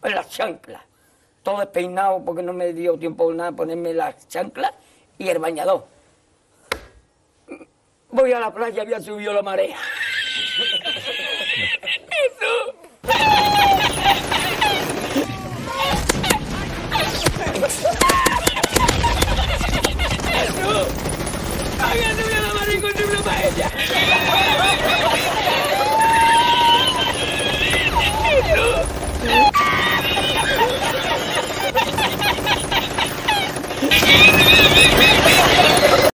en las chanclas. Todo despeinado porque no me dio tiempo nada ponerme las chanclas y el bañador. Voy a la playa, había subido la marea. Jesús,